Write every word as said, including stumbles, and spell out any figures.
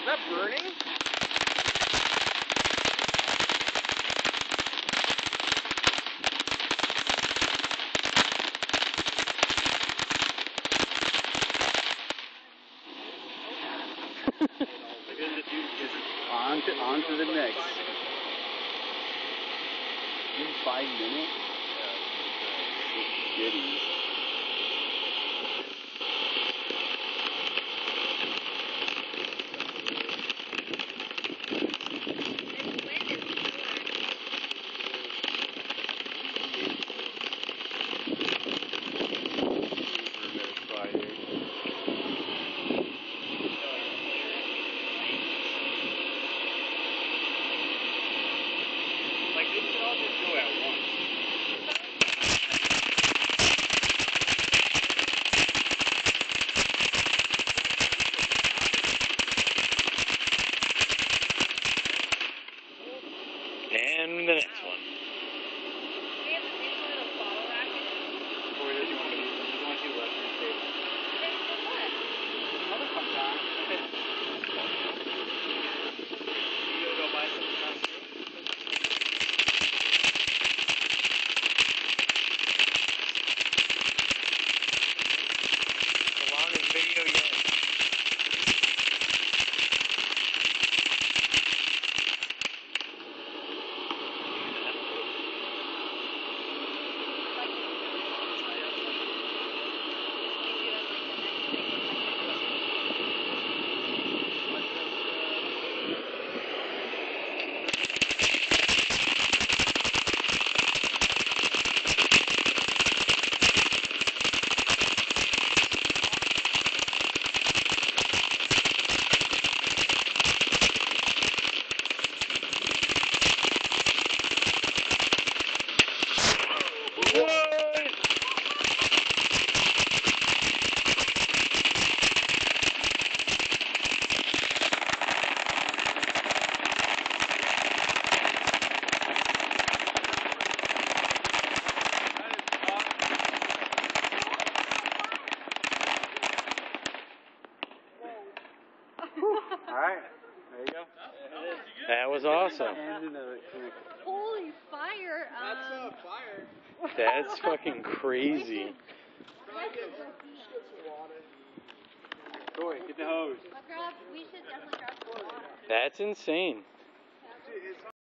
that burning? on to on to the next. In five minutes? Yeah. Shitty. Like, they should all just go at once. And the next one. We have a big little bottle racket. Or does he want to do, does he want to do left hand table? Then for what? Another comes on. Okay. You gonna go buy some stuff? The longest video yet. Alright, there you go. That was awesome. And another clinic. Holy fire! Um, fire. That's fucking crazy. Corey, get the hose. I'll grab, we should definitely grab some water. That's insane.